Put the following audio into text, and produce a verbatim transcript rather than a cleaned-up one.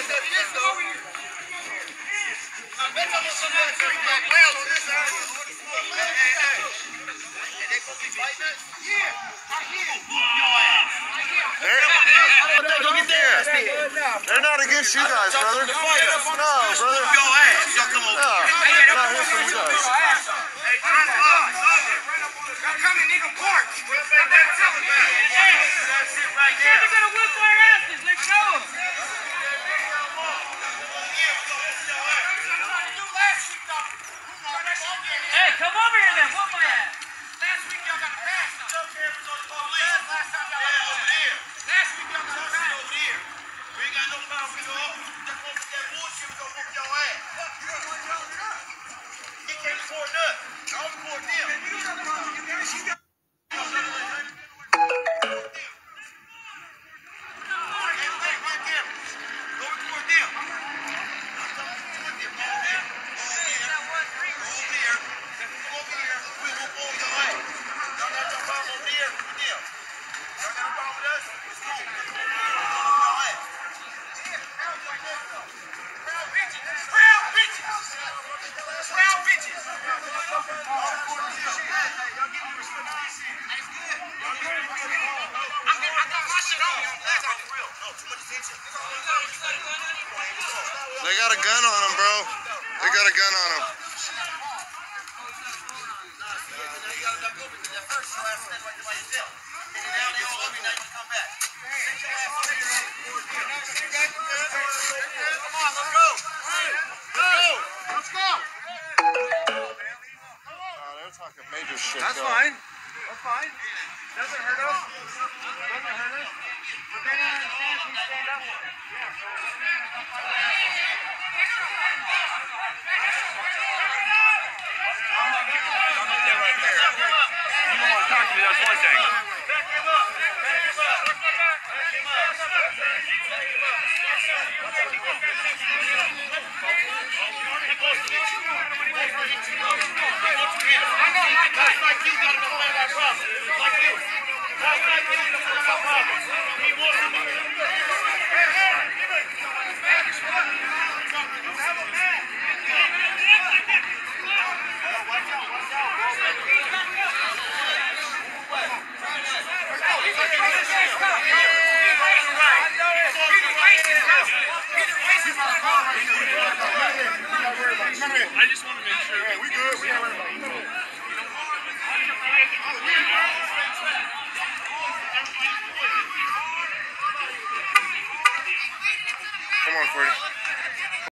They're not against you guys, brother. No, brother. No, they're not here for you guys. They're gonna whip our asses. Let's go. Hey, come over here then. Whoop my ass. Last week y'all got a pass. Last time y'all got a pass. Last week y'all got a pass. Over here. We ain't got no problem with y'all. Just won't put that bullshit. We gonna whoop your ass. He can't afford nothing. I'm affording him. They got a gun on them, bro. They got a gun on them. Let's go. Oh, they're talking major shit. That's though. fine. That's fine. Doesn't hurt us. Doesn't hurt us. But they don't understand if we stand up for it. You don't want to talk to me, that's one thing. Back him up. Back him up. Back him up. I know, Mike. That's like you got to go find our problem. Like you. That's like you got to find our problem. We want somebody. Hey, hey. Have a man. Watch out, watch out. I just want to make sure. Hey, we good. We have everybody. Come on, Forty.